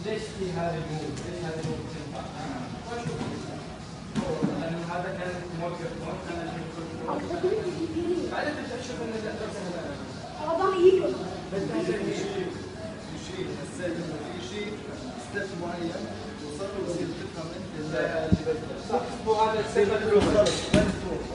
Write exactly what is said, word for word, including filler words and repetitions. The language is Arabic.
ليش في هذا المود؟ ليش هذا المود تنفع؟ لأن هذا كان موقف موقف أنا بعدين تشوف إن الدرس هذا بس في شيء في شيء حسيت إنه في شيء ستيب معين وصلوا وصرت تفهم أنت إزاي صح وهذا السبب